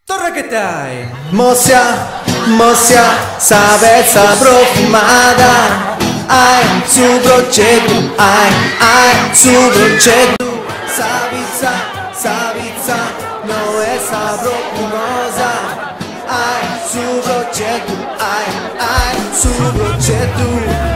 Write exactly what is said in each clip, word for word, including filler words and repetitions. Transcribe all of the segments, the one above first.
Torre che dai! Mosia, mosia, savezza profumada. Ai, su progetto, ai, ai, su progetto. Savizza, savizza, no essa profumosa. Ai, su progetto, ai, ai, su progetto.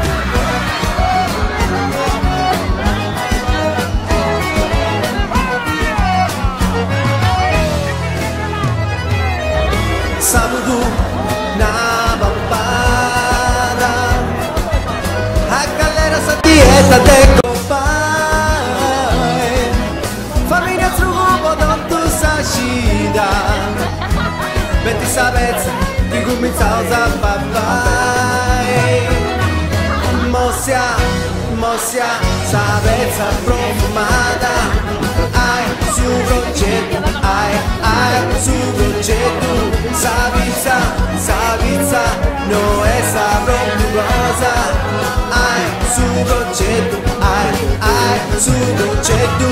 Sabudu na babada. A galera essa dieta de copai. Família trugo do sashida. Beti sabets que começaus a papai. Mocia, mocia, sabets profumada. Ai, su progetto, ai, ai, su progetto. Savizza, savizza, no essa profumosa. Ai, su progetto, ai, ai, su progetto.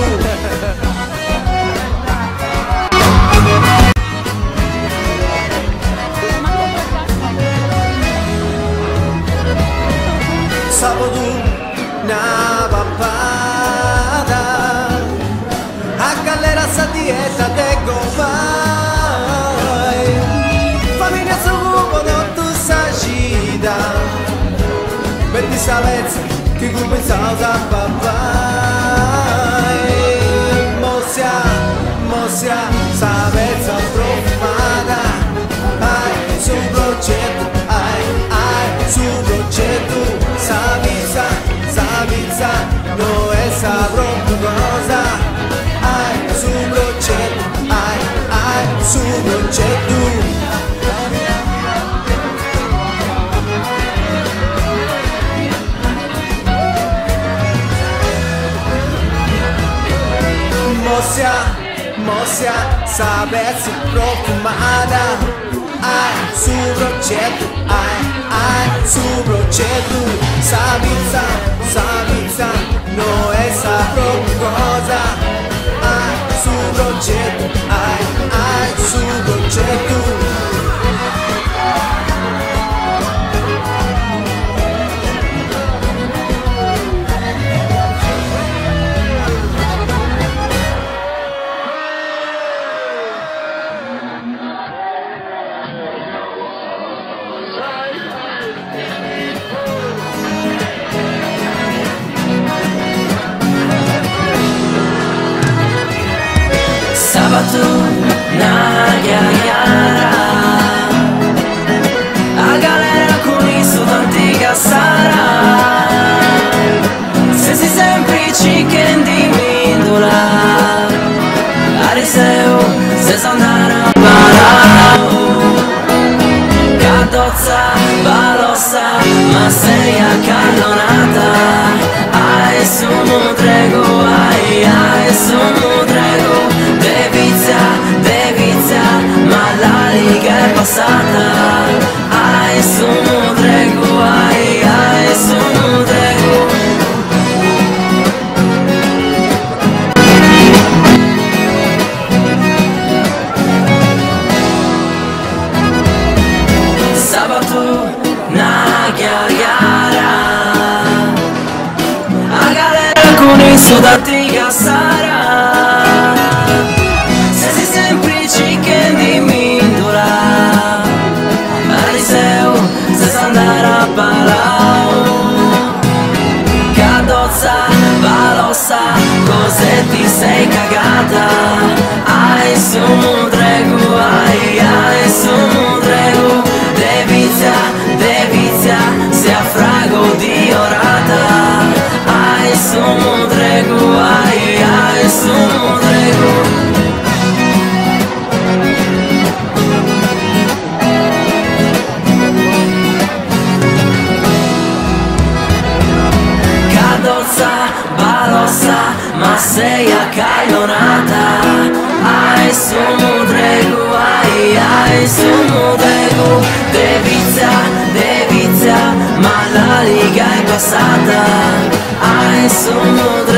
Sábado na babada. A galera essa dieta de copai. Família sugo do sagida. Beti savezza que começaus a papai. Mocia, mocia, savezza profumada. Ai, su progetto, ai, ai, su progetto. Savizza, savizza, no essa profumosa. Ai, su progetto, ai, ai, su progetto. Mocia, mocia, savizza profumada. Ai, su progetto, ai, ai, su progetto. Savizza, savizza, no essa profumosa. Ai, su progetto, ai, ai, su progetto. Sabato na chiara. A galera con i sudanti Gassara. Se si semplici che di mindula. Ariseo se s'andara a parao. Cadozza, balossa, ma sei accannonata. Ai su mutrego, ai ai su mutrego. Devizia, devizia, ma la liga è passata. Ai su mutrego, ai ai su mutrego. Sabato na chiara. A galera con i sudanti Gassara. Se si semplici che di mindula. Ariseo se s'andara a parao. Cadozza, balossa, cos'è ti sei cagata. Ai su mutrego, ai ai su mutrego. Devizia, devizia, se a frago di orata. Ai su mutrego, ai ai su mutrego. Cadozza, balossa, ma sei accallonata. Ai su mutrego, ai ai su mutrego. Devizia, devizia, ma la liga è passata. Ai su mutrego.